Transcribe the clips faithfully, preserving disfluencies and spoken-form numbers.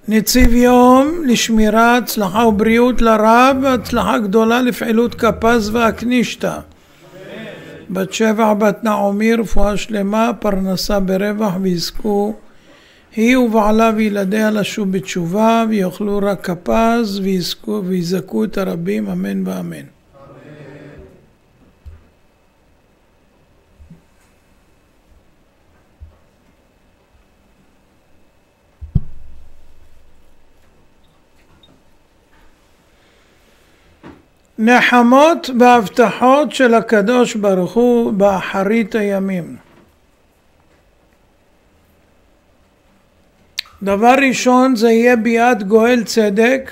נציב יום לשמירה, הצלחה ובריאות לרב, והצלחה גדולה לפעילות כפז והקנישתא. בת שבע בת נעמי, רפואה שלמה, פרנסה ברווח, ויזכו היא ובעלה וילדיה לשוב בתשובה, ויאכלו רק כפז, ויזכו ויזכו את הרבים, אמן ואמן. נחמות והבטחות של הקדוש ברוך הוא באחרית הימים. דבר ראשון זה יהיה ביאת גואל צדק,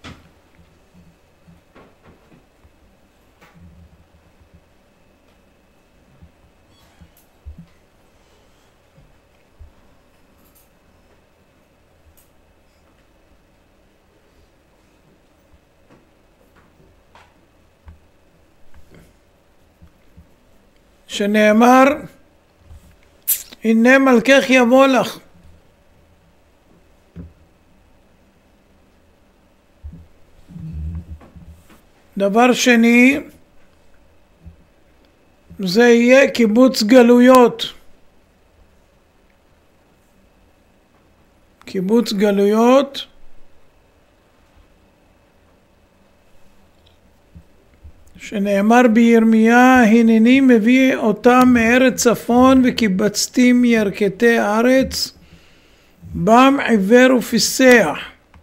שנאמר הנה מלכך יבוא לך. דבר שני זה יהיה קיבוץ גלויות. קיבוץ גלויות שנאמר בירמיה, הנני מביא אותם מארץ צפון וקיבצתים מירכתי הארץ, בם עיוור ופיסח.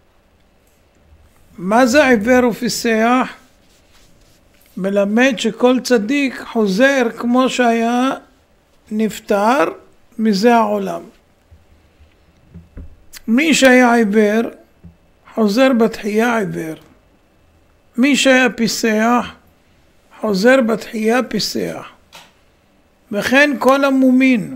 מה זה עיוור ופיסח? מלמד שכל צדיק חוזר כמו שהיה נפטר מזה העולם. מי שהיה עיוור חוזר בתחייה עיוור. מי שהיה פיסח חוזר בתחייה פיסח. וכן כל המומין.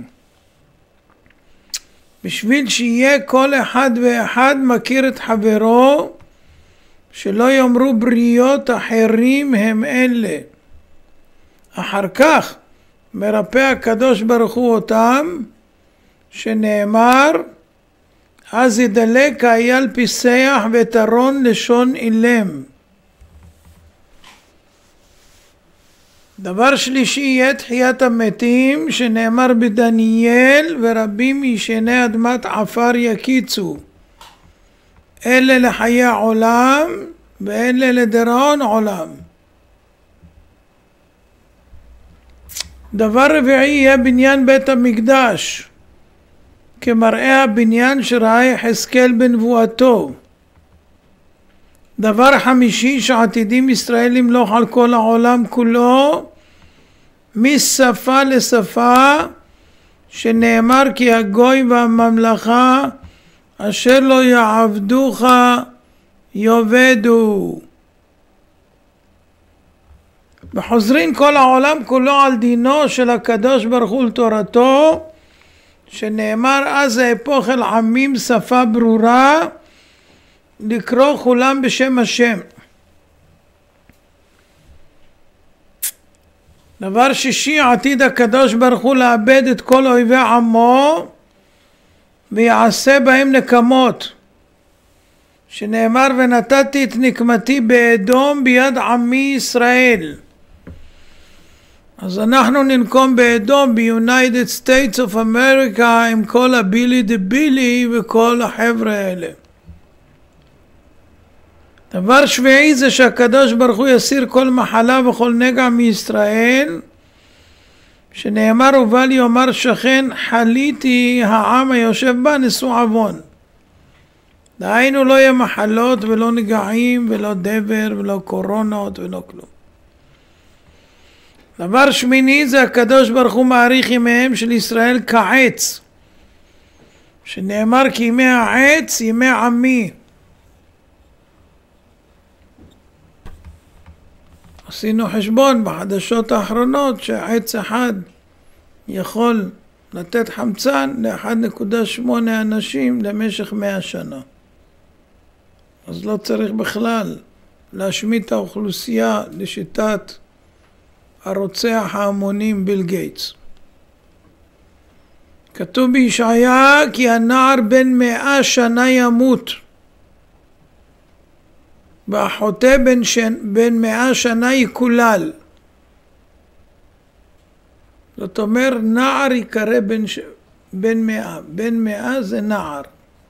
בשביל שיהיה כל אחד ואחד מכיר את חברו, שלא יאמרו בריות אחרים הם אלה. אחר כך מרפא הקדוש ברוך הוא אותם, שנאמר אז ידלק האייל פיסח ותרון לשון אילם. דבר שלישי יהיה תחיית המתים, שנאמר בדניאל, ורבים ישני אדמת עפר יקיצו. אלה לחיי עולם ואלה לדיראון עולם. דבר רביעי יהיה בניין בית המקדש, כמראה הבניין שראה יחזקאל בנבואתו. דבר חמישי שעתידים ישראל למלוך על כל העולם כולו, משפה לשפה, שנאמר כי הגוי והממלכה אשר לא יעבדוך יאבדו. וחוזרים כל העולם כולו על דינו של הקדוש ברוך הוא לתורתו, שנאמר אז האפוך אל עמים שפה ברורה, לקרוא כולם בשם השם. דבר שישי עתיד הקדוש ברוך הוא לאבד את כל אויבי עמו ויעשה בהם נקמות, שנאמר ונתתי את נקמתי באדום ביד עמי ישראל. אז אנחנו ננקום באדום, ב-United States of America, עם כל הבילי דבילי וכל החבר'ה האלה. דבר שביעי זה שהקדוש ברוך הוא יסיר כל מחלה וכל נגע מישראל, שנאמר ובל יאמר שכן חליתי העם היושב בה נשוא עוון. דהיינו לא יהיה מחלות ולא נגעים ולא דבר ולא קורונות ולא כלום. דבר שמיני זה הקדוש ברוך הוא מעריך ימיהם של ישראל כעץ, שנאמר כי ימי העץ ימי עמי. עשינו חשבון בחדשות האחרונות שעץ אחד יכול לתת חמצן ל-אחת נקודה שמונה אנשים למשך מאה שנה. אז לא צריך בכלל להשמיד את האוכלוסייה לשיטת הרוצח ההמונים ביל גייטס. כתוב בישעיה כי הנער בן מאה שנה ימות. והחוטא בן, שנ... בן מאה שנה יקולל. זאת אומרת, נער יקרא בן, ש... בן מאה. בן מאה זה נער.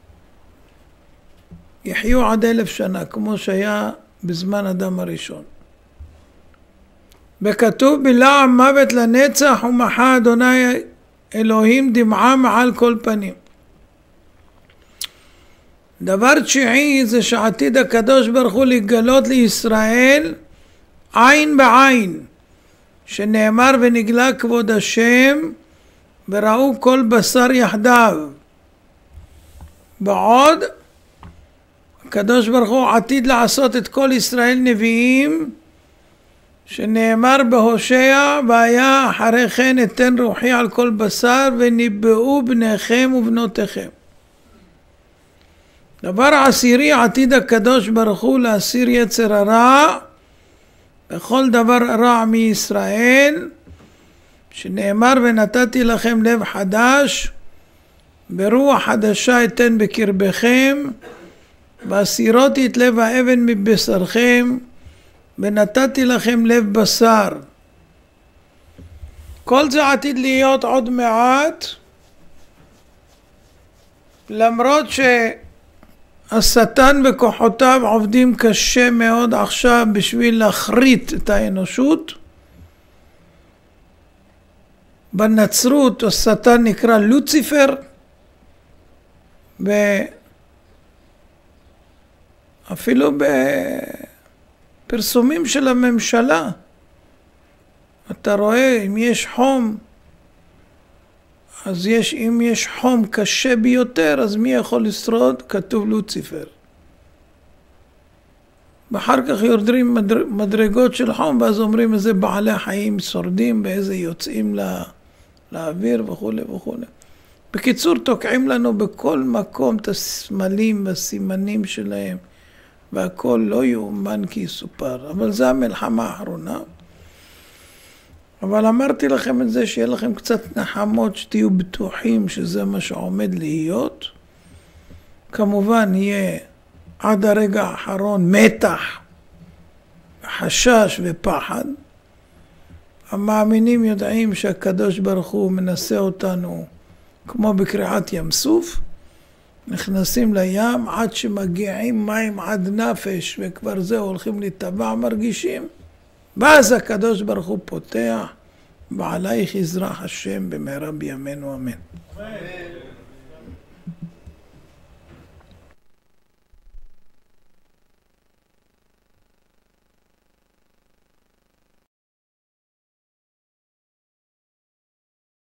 יחיו עד אלף שנה, כמו שהיה בזמן אדם הראשון. וכתוב בלעם מוות לנצח ומחה אדוני אלוהים דמעה מעל כל פנים. דבר תשיעי זה שעתיד הקדוש ברוך הוא לגלות לישראל עין בעין, שנאמר ונגלה כבוד השם וראו כל בשר יחדיו. בעוד הקדוש ברוך הוא עתיד לעשות את כל ישראל נביאים, שנאמר בהושע והיה אחרי כן אתן רוחי על כל בשר וניבאו בניכם ובנותיכם. דבר עשירי, עתיד הקדוש ברוך הוא להסיר יצר הרע וכל דבר רע מישראל, שנאמר ונתתי לכם לב חדש ברוח חדשה אתן בקרבכם והסירותי את לב האבן מבשרכם ונתתי לכם לב בשר. כל זה עתיד להיות עוד מעט, למרות שהשטן וכוחותיו עובדים קשה מאוד עכשיו בשביל להחריט את האנושות. בנצרות השטן נקרא לוציפר, ואפילו בפרסומים של הממשלה אתה רואה, אם יש חום, אז יש, אם יש חום קשה ביותר, אז מי יכול לשרוד? כתוב לוציפר. ואחר כך יורדים מדרגות של חום, ואז אומרים איזה בעלי חיים שורדים, ואיזה יוצאים לה, לאוויר וכו' וכו'. בקיצור, תוקעים לנו בכל מקום את הסמלים והסימנים שלהם, והכל לא יאומן כי יסופר. אבל זה המלחמה האחרונה. אבל אמרתי לכם את זה, שיהיה לכם קצת נחמות, שתהיו בטוחים שזה מה שעומד להיות. כמובן יהיה עד הרגע האחרון מתח, חשש ופחד. המאמינים יודעים שהקדוש ברוך הוא מנסה אותנו כמו בקריעת ים סוף. נכנסים לים עד שמגיעים מים עד נפש, וכבר זה הולכים לטבע מרגישים. ואז הקדוש ברוך הוא פותח, ועלייך יזרח השם במהרה בימינו אמן.